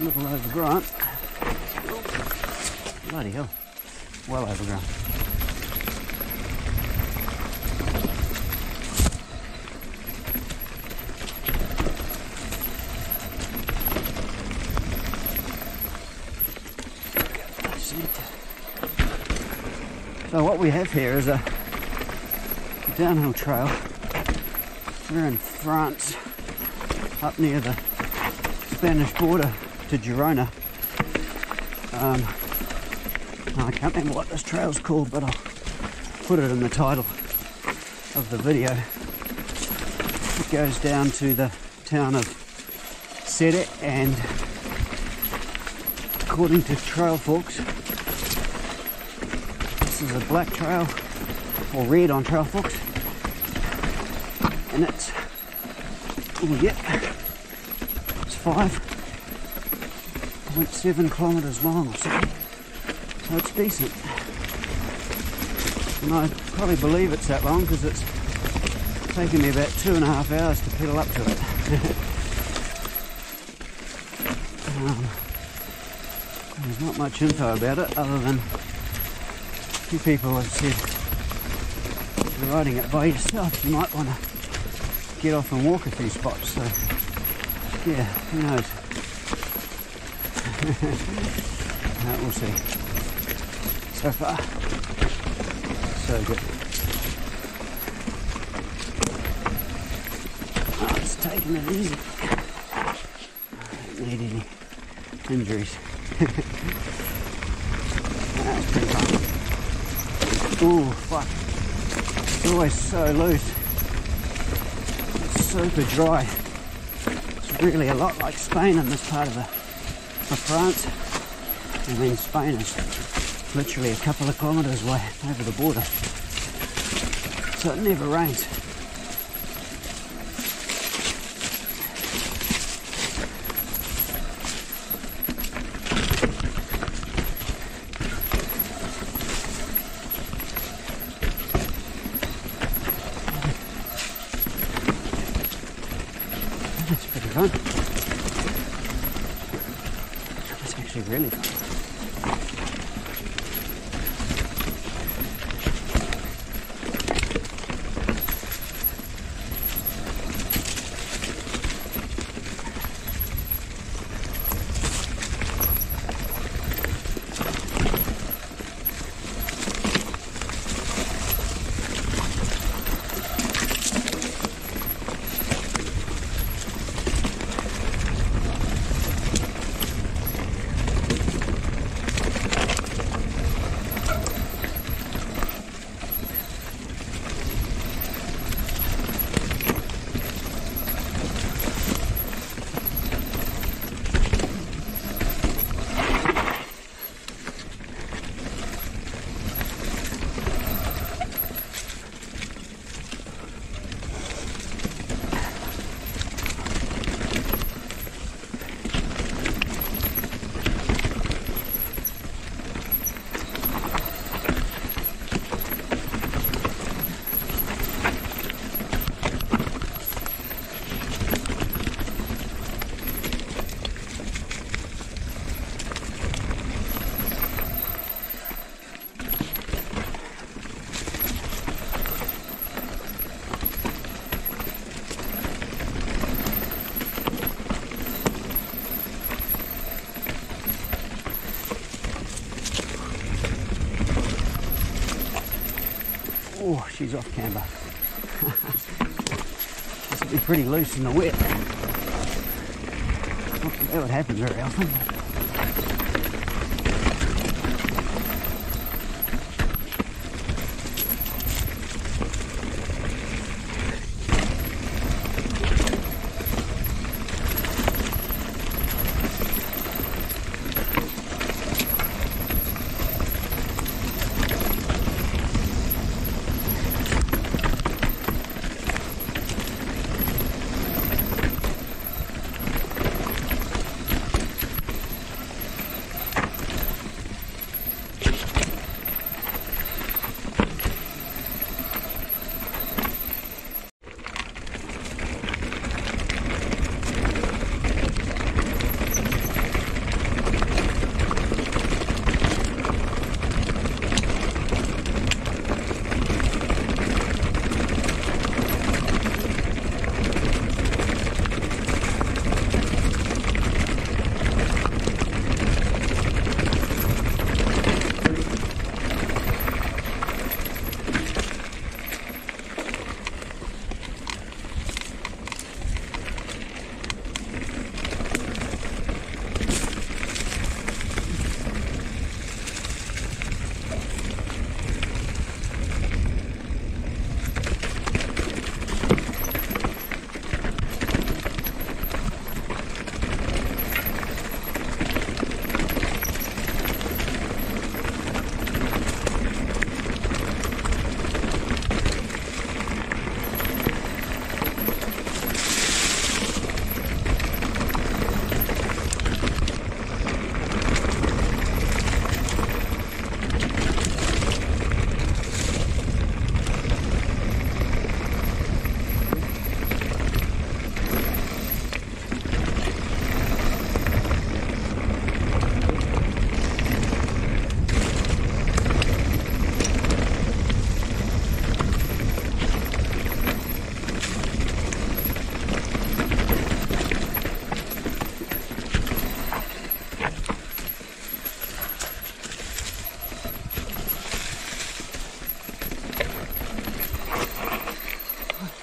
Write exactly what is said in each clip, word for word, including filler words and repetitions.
a little overgrown. Oh, bloody hell, well overgrown. So what we have here is a downhill trail. We're in France, up near the Spanish border to Girona. Um, I can't remember what this trail's called, but I'll put it in the title of the video. It goes down to the town of Sede, and according to Trailforks, this is a black trail, or red on Trailforks, and it's, oh yeah, it's five point seven kilometres long or something, so it's decent. And I probably believe it's that long because it's taken me about two and a half hours to pedal up to it. um, there's not much info about it other than a few people have said if you're riding it by yourself you might want to get off and walk a few spots, so yeah, who knows. uh, we'll see. So far so good. Oh, it's taking it easy. I don't need any injuries. That's pretty fun. Ooh, fuck. It's always so loose. It's super dry. It's really a lot like Spain in this part of, the, of France. And then Spain is literally a couple of kilometres away over the border. So it never rains. That's pretty fun. That's actually really fun. Oh, she's off camber. This will be pretty loose in the wet. That would happen very often.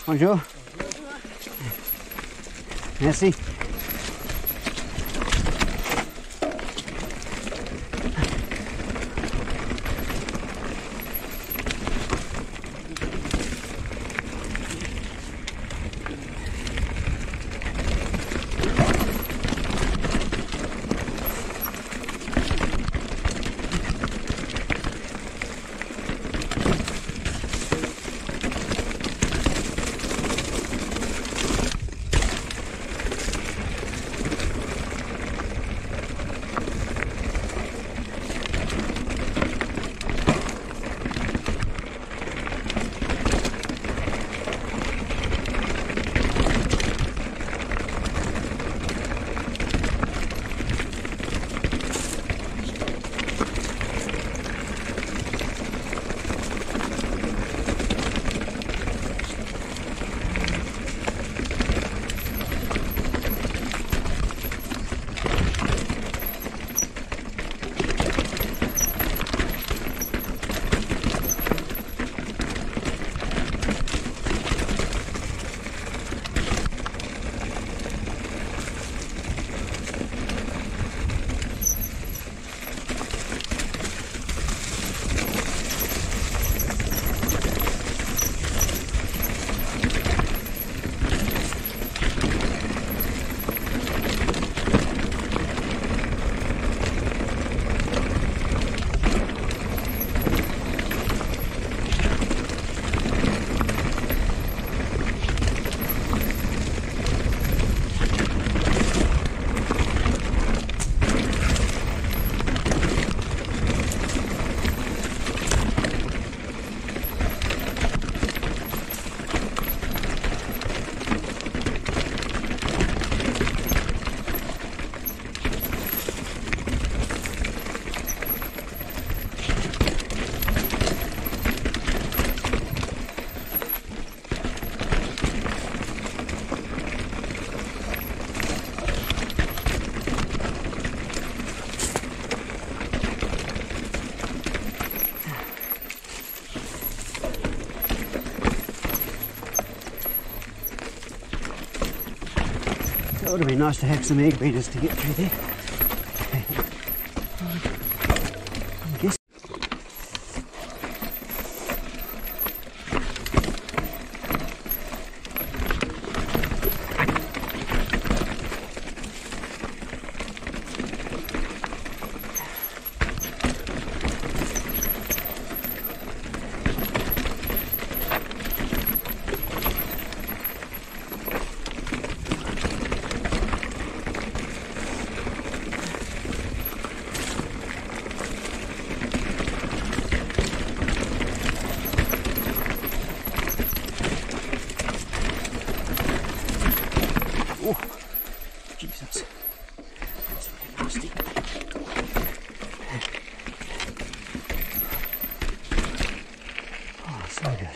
Bonjour. Merci. It would have been nice to have some egg beaters to get through there. I guess. Oh, Jesus. That's really nasty. Oh, so good.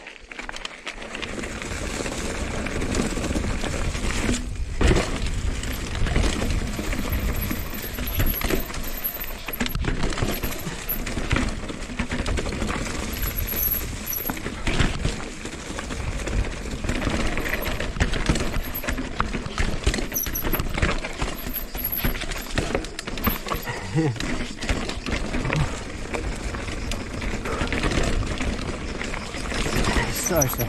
So sick.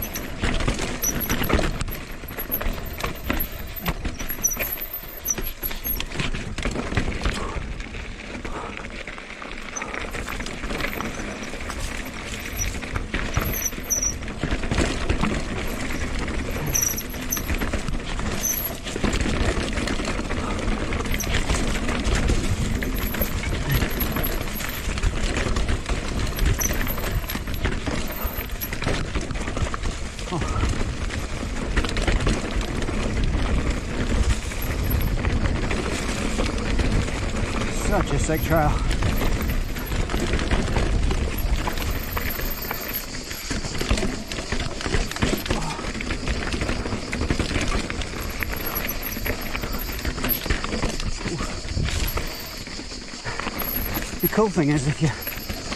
Such a sick trail. The cool thing is, if you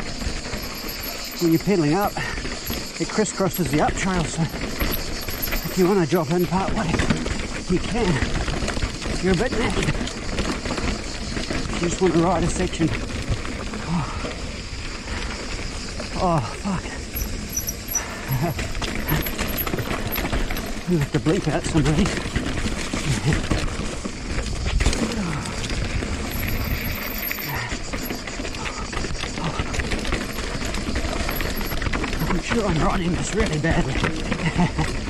when you're pedaling up, it crisscrosses the up trail, so if you want to drop in part way, you can. If you're a bit knackered, you just want to ride a section. Oh, oh fuck. You have to bleep out some of these. I'm sure I'm riding this really badly.